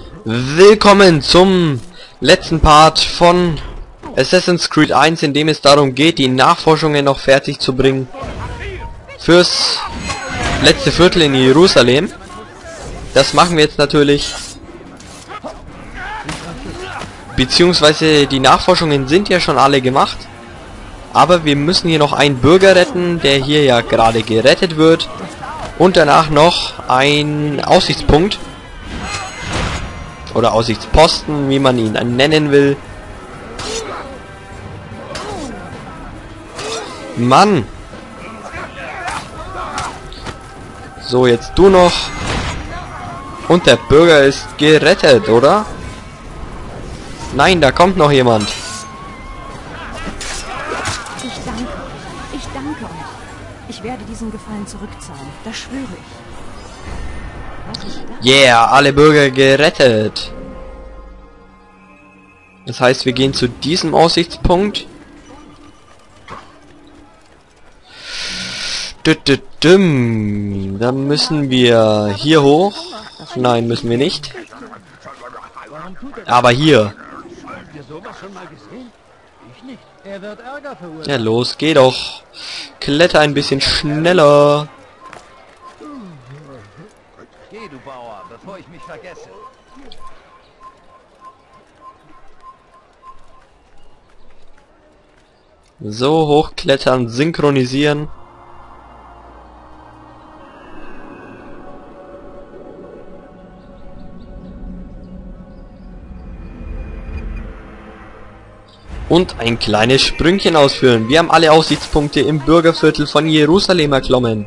Willkommen zum letzten Part von Assassin's Creed 1, in dem es darum geht, die Nachforschungen noch fertig zu bringen fürs letzte Viertel in Jerusalem. Das machen wir jetzt natürlich. Beziehungsweise die Nachforschungen sind ja schon alle gemacht. Aber wir müssen hier noch einen Bürger retten, der hier ja gerade gerettet wird. Und danach noch ein Aussichtspunkt. Oder Aussichtsposten, wie man ihn nennen will. Mann! So, jetzt du noch. Und der Bürger ist gerettet, oder? Nein, da kommt noch jemand. Ich danke euch. Ich werde diesen Gefallen zurückzahlen. Das schwöre ich. Was ist das? Yeah, alle Bürger gerettet. Das heißt, wir gehen zu diesem Aussichtspunkt. Dann müssen wir hier hoch. Nein, müssen wir nicht. Aber hier. Ja, los, geh doch. Kletter ein bisschen schneller. Geh, du Bauer, bevor ich mich vergesse. So, hochklettern, synchronisieren. Und ein kleines Sprüngchen ausführen. Wir haben alle Aussichtspunkte im Bürgerviertel von Jerusalem erklommen.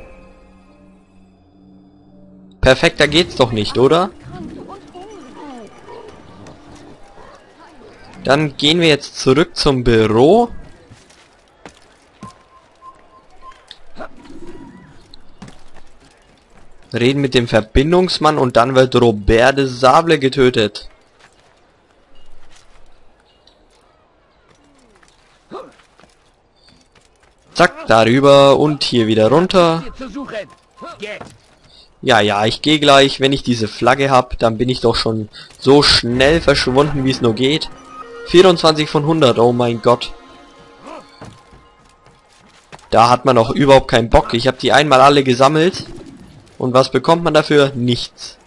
Perfekter geht's doch nicht, oder? Dann gehen wir jetzt zurück zum Büro. Reden mit dem Verbindungsmann und dann wird Robert de Sable getötet. Zack, darüber und hier wieder runter. Ja, ich gehe gleich. Wenn ich diese Flagge habe, dann bin ich doch schon so schnell verschwunden, wie es nur geht. 24 von 100, oh mein Gott. Da hat man auch überhaupt keinen Bock. Ich habe die einmal alle gesammelt. Und was bekommt man dafür? Nichts.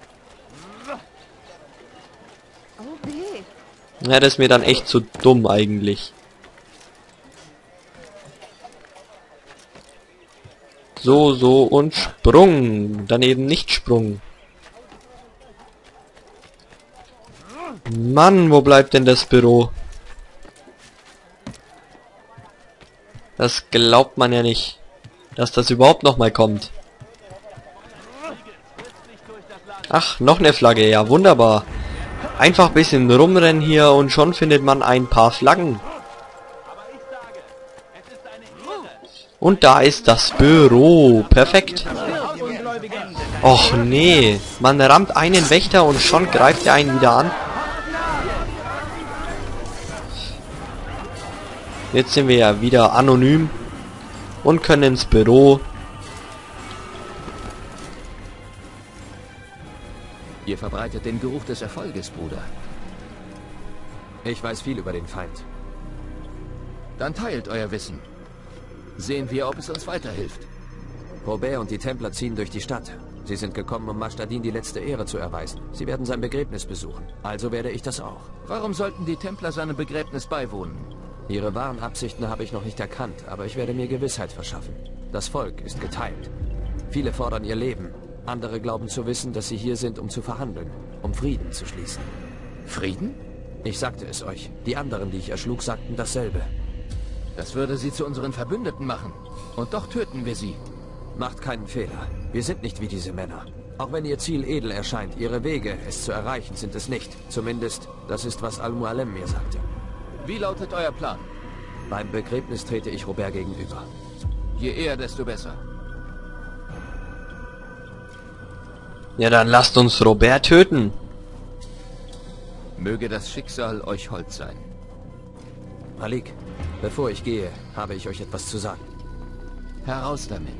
Ja, das ist mir dann echt zu dumm eigentlich. So und Sprung. Daneben nicht Sprung. Mann, wo bleibt denn das Büro? Das glaubt man ja nicht, dass das überhaupt noch mal kommt. Ach, noch eine Flagge, ja wunderbar. Einfach ein bisschen rumrennen hier und schon findet man ein paar Flaggen. Und da ist das Büro. Perfekt. Och nee, man rammt einen Wächter und schon greift er einen wieder an. Jetzt sind wir ja wieder anonym und können ins Büro. Ihr verbreitet den Geruch des Erfolges, Bruder. Ich weiß viel über den Feind. Dann teilt euer Wissen. Sehen wir, ob es uns weiterhilft. Robert und die Templer ziehen durch die Stadt. Sie sind gekommen, um Mashtadin die letzte Ehre zu erweisen. Sie werden sein Begräbnis besuchen. Also werde ich das auch. Warum sollten die Templer seinem Begräbnis beiwohnen? Ihre wahren Absichten habe ich noch nicht erkannt, aber ich werde mir Gewissheit verschaffen. Das Volk ist geteilt. Viele fordern ihr Leben. Andere glauben zu wissen, dass sie hier sind, um zu verhandeln, um Frieden zu schließen. Frieden? Ich sagte es euch. Die anderen, die ich erschlug, sagten dasselbe. Das würde sie zu unseren Verbündeten machen. Und doch töten wir sie. Macht keinen Fehler. Wir sind nicht wie diese Männer. Auch wenn ihr Ziel edel erscheint, ihre Wege, es zu erreichen, sind es nicht. Zumindest, das ist, was Al-Mualem mir sagte. Wie lautet euer Plan? Beim Begräbnis trete ich Robert gegenüber. Je eher, desto besser. Ja, dann lasst uns Robert töten. Möge das Schicksal euch hold sein. Malik, bevor ich gehe, habe ich euch etwas zu sagen. Heraus damit.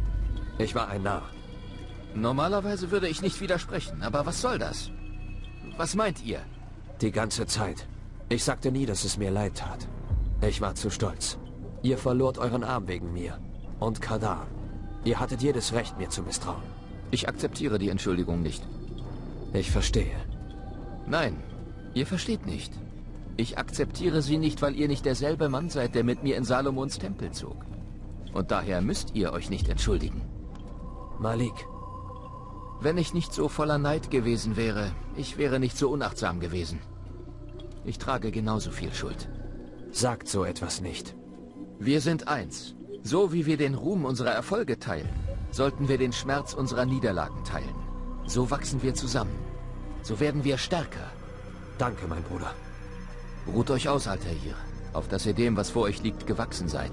Ich war ein Narr. Normalerweise würde ich nicht widersprechen, aber was soll das? Was meint ihr? Die ganze Zeit. Ich sagte nie, dass es mir leid tat. Ich war zu stolz. Ihr verlort euren Arm wegen mir. Und Kadar. Ihr hattet jedes Recht, mir zu misstrauen. Ich akzeptiere die Entschuldigung nicht. Ich verstehe. Nein, ihr versteht nicht. Ich akzeptiere sie nicht, weil ihr nicht derselbe Mann seid, der mit mir in Salomons Tempel zog. Und daher müsst ihr euch nicht entschuldigen. Malik. Wenn ich nicht so voller Neid gewesen wäre, ich wäre nicht so unachtsam gewesen. Ich trage genauso viel Schuld. Sagt so etwas nicht. Wir sind eins. So wie wir den Ruhm unserer Erfolge teilen, sollten wir den Schmerz unserer Niederlagen teilen. So wachsen wir zusammen. So werden wir stärker. Danke, mein Bruder. Ruht euch aus, Altair, auf dass ihr dem, was vor euch liegt, gewachsen seid.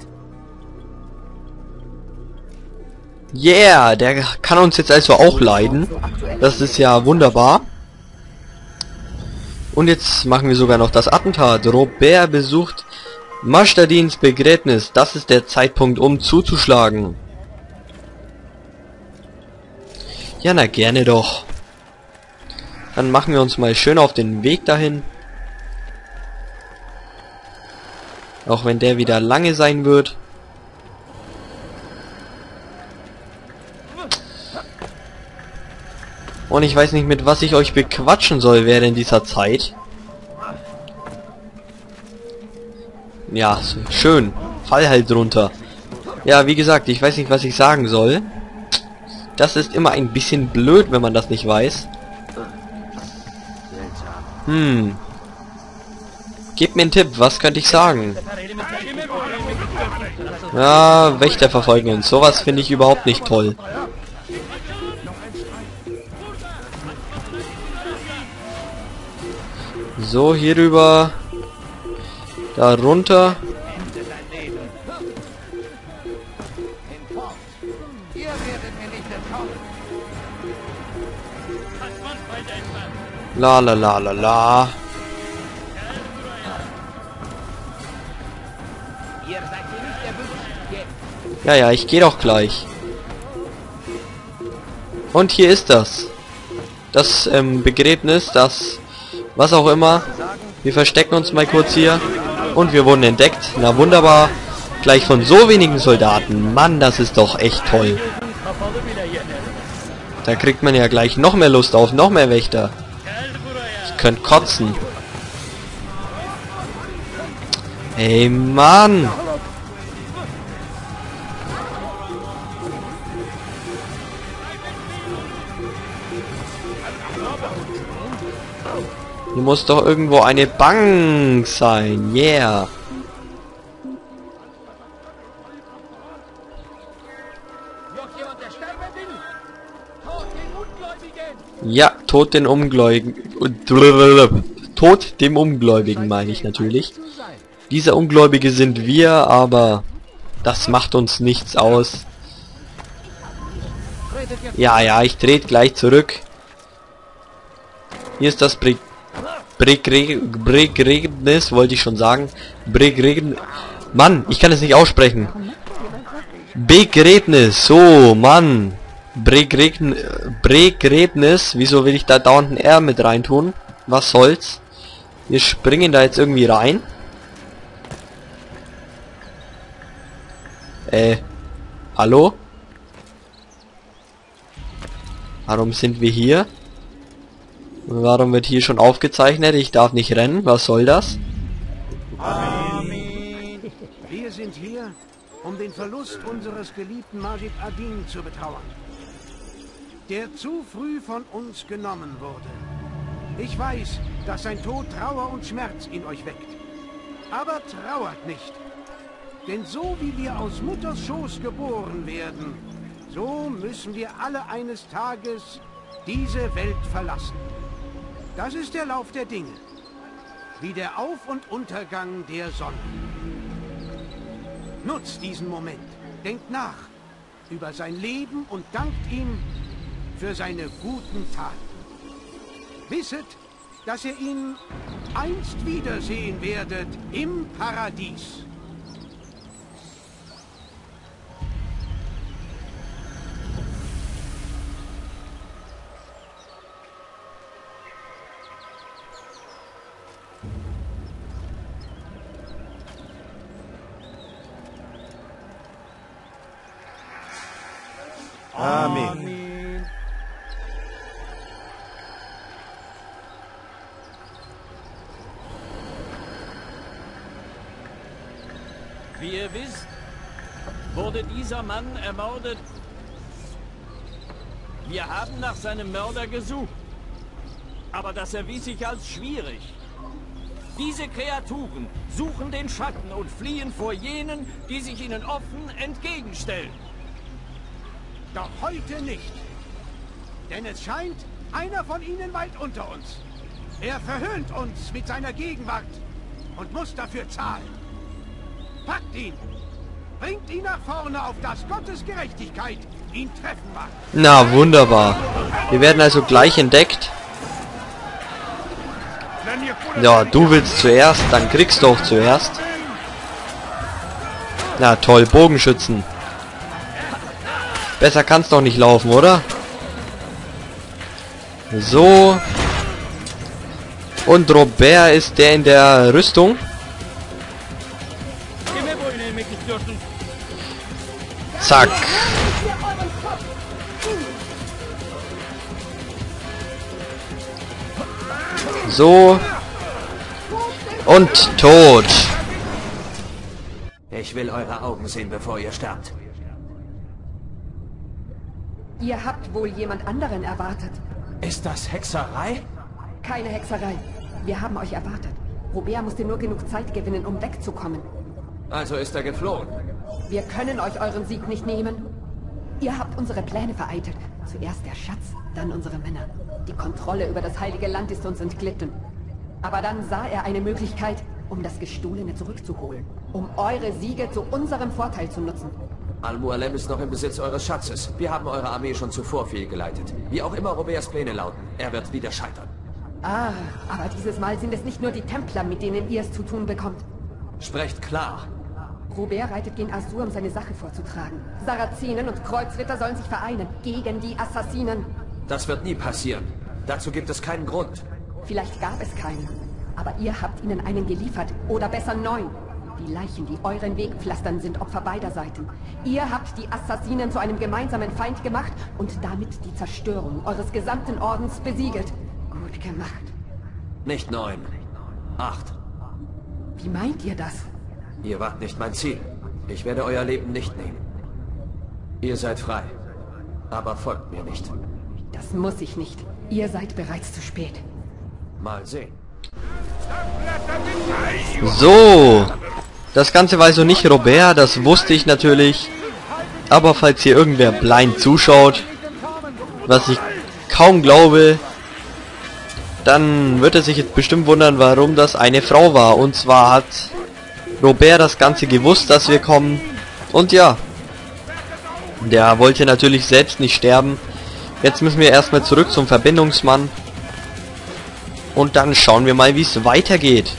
Yeah, der kann uns jetzt also auch leiden. Das ist ja wunderbar. Und jetzt machen wir sogar noch das Attentat. Robert besucht Mashtadins Begräbnis. Das ist der Zeitpunkt, um zuzuschlagen. Ja, na gerne doch. Dann machen wir uns mal schön auf den Weg dahin. Auch wenn der wieder lange sein wird. Und ich weiß nicht, mit was ich euch bequatschen soll während dieser Zeit. Ja, schön. Fall halt drunter. Ja, wie gesagt, ich weiß nicht, was ich sagen soll. Das ist immer ein bisschen blöd, wenn man das nicht weiß. Gebt mir einen Tipp, was könnte ich sagen? Ja, Wächter verfolgen uns. Sowas finde ich überhaupt nicht toll. So, hier rüber. Da runter. La la la la la. Ja, ja, ich gehe doch gleich. Und hier ist das. Das Begräbnis, das was auch immer. Wir verstecken uns mal kurz hier. Und wir wurden entdeckt. Na wunderbar. Gleich von so wenigen Soldaten. Mann, das ist doch echt toll. Da kriegt man ja gleich noch mehr Lust auf, noch mehr Wächter. Ich könnte kotzen. Ey, Mann. Hier muss doch irgendwo eine Bank sein. Yeah. Ja, Tod den Ungläubigen. Tod dem Ungläubigen meine ich natürlich. Diese Ungläubige sind wir, aber das macht uns nichts aus. Ja, ja, ich trete gleich zurück. Hier ist das Begräbnis, wollte ich schon sagen. Mann, ich kann es nicht aussprechen. Begräbnis, so, Mann. Begräbnis, wieso will ich da dauernd ein R mit reintun? Was soll's? Wir springen da jetzt irgendwie rein. Hallo? Warum sind wir hier? Warum wird hier schon aufgezeichnet? Ich darf nicht rennen. Was soll das? Amen. Wir sind hier, um den Verlust unseres geliebten Majid Adin zu betrauern, der zu früh von uns genommen wurde. Ich weiß, dass sein Tod Trauer und Schmerz in euch weckt. Aber trauert nicht. Denn so wie wir aus Mutters Schoß geboren werden, so müssen wir alle eines Tages diese Welt verlassen. Das ist der Lauf der Dinge, wie der Auf- und Untergang der Sonne. Nutzt diesen Moment, denkt nach über sein Leben und dankt ihm für seine guten Taten. Wisset, dass ihr ihn einst wiedersehen werdet im Paradies. Amen. Wie ihr wisst, wurde dieser Mann ermordet. Wir haben nach seinem Mörder gesucht. Aber das erwies sich als schwierig. Diese Kreaturen suchen den Schatten und fliehen vor jenen, die sich ihnen offen entgegenstellen. Doch heute nicht. Denn es scheint, einer von ihnen weilt unter uns. Er verhöhnt uns mit seiner Gegenwart und muss dafür zahlen. Packt ihn! Bringt ihn nach vorne, auf das Gottes Gerechtigkeit ihn treffen mag. Na, wunderbar. Wir werden also gleich entdeckt. Ja, du willst zuerst, dann kriegst du auch zuerst. Na toll, Bogenschützen. Besser kann's doch nicht laufen, oder? So. Und Robert ist der in der Rüstung. Zack. So. Und tot. Ich will eure Augen sehen, bevor ihr sterbt. Ihr habt wohl jemand anderen erwartet. Ist das Hexerei? Keine Hexerei. Wir haben euch erwartet. Robert musste nur genug Zeit gewinnen, um wegzukommen. Also ist er geflohen. Wir können euch euren Sieg nicht nehmen. Ihr habt unsere Pläne vereitelt. Zuerst der Schatz, dann unsere Männer. Die Kontrolle über das heilige Land ist uns entglitten. Aber dann sah er eine Möglichkeit, um das Gestohlene zurückzuholen. Um eure Siege zu unserem Vorteil zu nutzen. Al-Mualem ist noch im Besitz eures Schatzes. Wir haben eure Armee schon zuvor fehlgeleitet. Wie auch immer Roberts Pläne lauten, er wird wieder scheitern. Ah, aber dieses Mal sind es nicht nur die Templer, mit denen ihr es zu tun bekommt. Sprecht klar. Robert reitet gen Azur, um seine Sache vorzutragen. Sarazenen und Kreuzritter sollen sich vereinen gegen die Assassinen. Das wird nie passieren. Dazu gibt es keinen Grund. Vielleicht gab es keinen. Aber ihr habt ihnen einen geliefert. Oder besser 9. Die Leichen, die euren Weg pflastern, sind Opfer beider Seiten. Ihr habt die Assassinen zu einem gemeinsamen Feind gemacht und damit die Zerstörung eures gesamten Ordens besiegelt. Gut gemacht. Nicht 9. 8. Wie meint ihr das? Ihr wart nicht mein Ziel. Ich werde euer Leben nicht nehmen. Ihr seid frei. Aber folgt mir nicht. Das muss ich nicht. Ihr seid bereits zu spät. Mal sehen. So. Das Ganze war also nicht Robert, das wusste ich natürlich. Aber falls hier irgendwer blind zuschaut, was ich kaum glaube, dann wird er sich jetzt bestimmt wundern, warum das eine Frau war. Und zwar hat Robert das Ganze gewusst, dass wir kommen. Und ja, der wollte natürlich selbst nicht sterben. Jetzt müssen wir erstmal zurück zum Verbindungsmann. Und dann schauen wir mal, wie es weitergeht.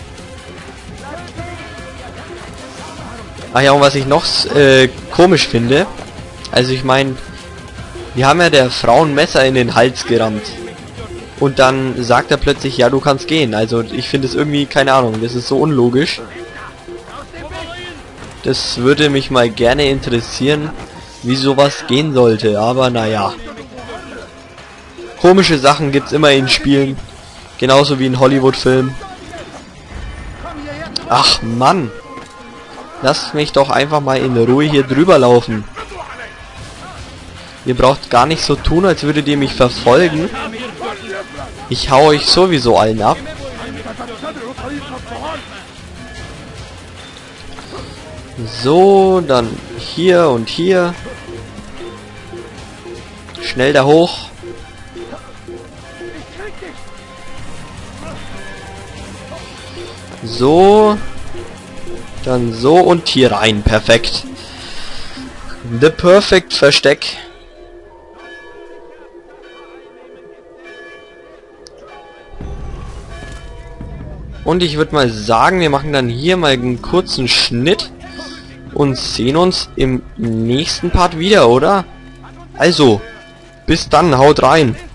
Ach ja, und was ich noch komisch finde, also ich meine, wir haben ja der Frau ein Messer in den Hals gerammt. Und dann sagt er plötzlich, ja, du kannst gehen. Also ich finde es irgendwie, keine Ahnung, das ist so unlogisch. Das würde mich mal gerne interessieren, wie sowas gehen sollte. Aber naja. Komische Sachen gibt's immer in Spielen. Genauso wie in Hollywood-Filmen. Ach Mann. Lasst mich doch einfach mal in Ruhe hier drüber laufen. Ihr braucht gar nicht so tun, als würdet ihr mich verfolgen. Ich hau euch sowieso allen ab. So, dann hier und hier. Schnell da hoch. So. Dann so und hier rein. Perfekt. The Perfect Versteck. Und ich würde mal sagen, wir machen dann hier mal einen kurzen Schnitt und sehen uns im nächsten Part wieder, oder? Also, bis dann, haut rein.